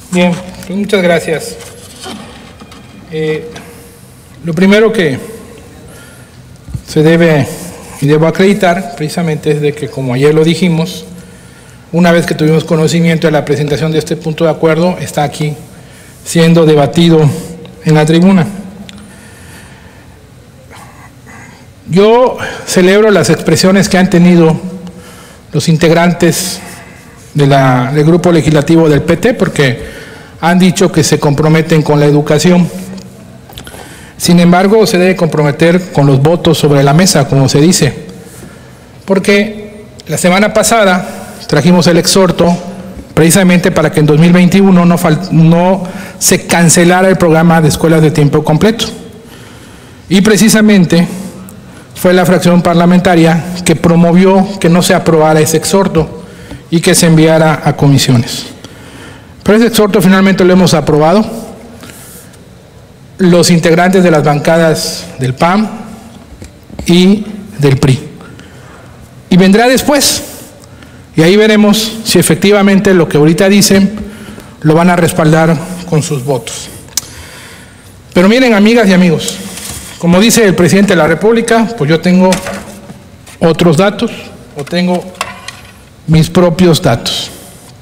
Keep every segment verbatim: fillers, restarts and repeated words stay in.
Bien, pues muchas gracias. Eh, lo primero que se debe y debo acreditar precisamente es de que, como ayer lo dijimos, una vez que tuvimos conocimiento de la presentación de este punto de acuerdo, está aquí siendo debatido en la tribuna. Yo celebro las expresiones que han tenido los integrantes de la, del grupo legislativo del P T, porque han dicho que se comprometen con la educación. Sin embargo, se debe comprometer con los votos sobre la mesa, como se dice, porque la semana pasada trajimos el exhorto precisamente para que en dos mil veintiuno no, no se cancelara el programa de escuelas de tiempo completo. Y precisamente fue la fracción parlamentaria que promovió que no se aprobara ese exhorto y que se enviara a comisiones. Pero ese exhorto finalmente lo hemos aprobado. Los integrantes de las bancadas del P A M y del P R I. Y vendrá después. Y ahí veremos si efectivamente lo que ahorita dicen lo van a respaldar con sus votos. Pero miren, amigas y amigos, como dice el presidente de la República, pues yo tengo otros datos, o tengo mis propios datos.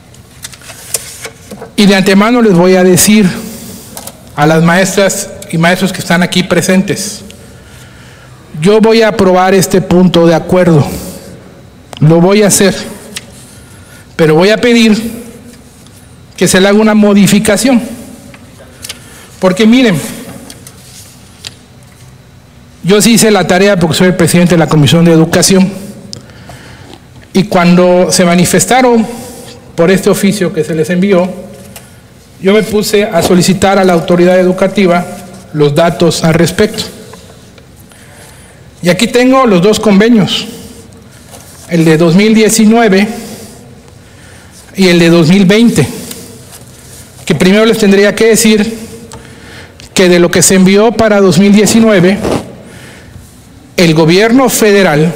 Y de antemano les voy a decir a las maestras y maestros que están aquí presentes, yo voy a aprobar este punto de acuerdo, lo voy a hacer, pero voy a pedir que se le haga una modificación, porque miren, yo sí hice la tarea porque soy el presidente de la Comisión de Educación, y cuando se manifestaron por este oficio que se les envió, yo me puse a solicitar a la autoridad educativa los datos al respecto. Y aquí tengo los dos convenios, el de dos mil diecinueve y el de dos mil veinte, que primero les tendría que decir que de lo que se envió para dos mil diecinueve, el gobierno federal,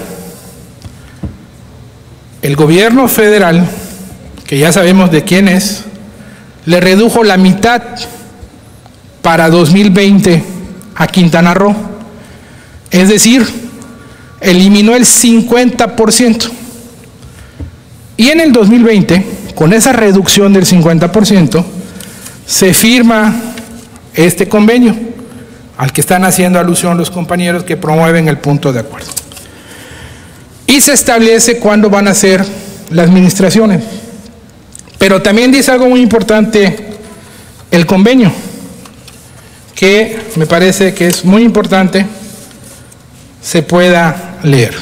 el gobierno federal, que ya sabemos de quién es, le redujo la mitad para dos mil veinte a Quintana Roo. Es decir, eliminó el cincuenta por ciento. Y en el dos mil veinte, con esa reducción del cincuenta por ciento, se firma este convenio al que están haciendo alusión los compañeros que promueven el punto de acuerdo. Y se establece cuándo van a ser las administraciones. Pero también dice algo muy importante el convenio, que me parece que es muy importante se pueda leer.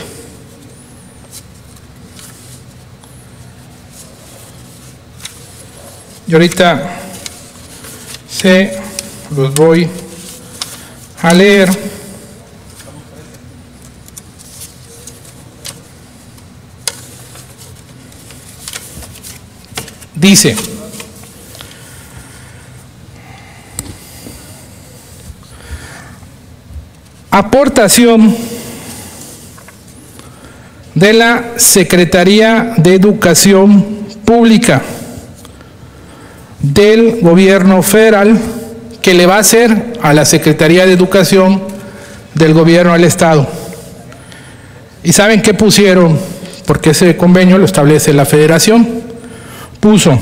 Y ahorita se los voy a leer. Dice: aportación de la Secretaría de Educación Pública del Gobierno Federal, que le va a hacer a la Secretaría de Educación del Gobierno del Estado. ¿Y saben qué pusieron? Porque ese convenio lo establece la Federación. Puso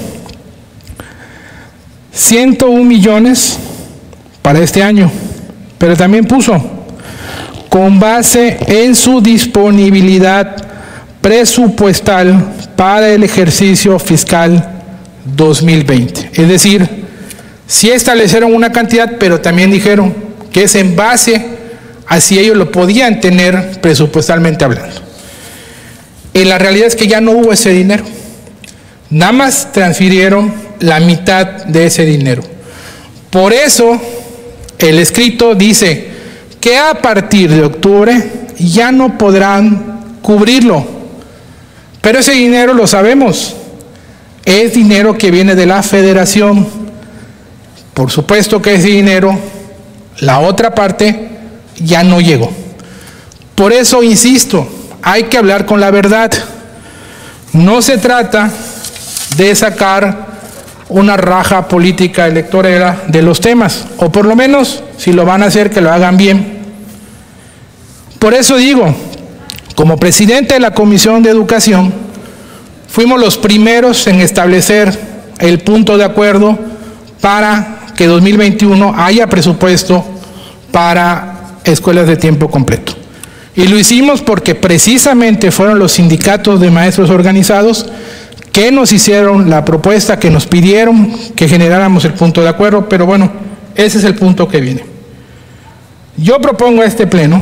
ciento un millones para este año, pero también puso con base en su disponibilidad presupuestal para el ejercicio fiscal dos mil veinte. Es decir, sí establecieron una cantidad, pero también dijeron que es en base a si ellos lo podían tener presupuestalmente hablando. Y la realidad es que ya no hubo ese dinero. Nada más transfirieron la mitad de ese dinero. Por eso el escrito dice que a partir de octubre ya no podrán cubrirlo. Pero ese dinero lo sabemos, es dinero que viene de la Federación. Por supuesto que ese dinero, la otra parte, ya no llegó. Por eso insisto, hay que hablar con la verdad. No se trata de sacar una raja política electorera de los temas, o por lo menos, si lo van a hacer, que lo hagan bien. Por eso digo, como presidente de la Comisión de Educación, fuimos los primeros en establecer el punto de acuerdo para que dos mil veintiuno haya presupuesto para escuelas de tiempo completo. Y lo hicimos porque precisamente fueron los sindicatos de maestros organizados que nos hicieron la propuesta, que nos pidieron que generáramos el punto de acuerdo, pero bueno, ese es el punto que viene. Yo propongo a este pleno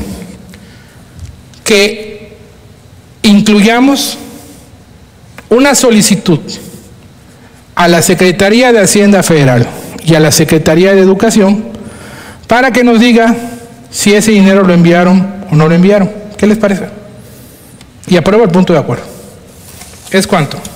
que incluyamos una solicitud a la Secretaría de Hacienda Federal y a la Secretaría de Educación para que nos diga si ese dinero lo enviaron o no lo enviaron. ¿Qué les parece? Y apruebo el punto de acuerdo. ¿Es cuánto?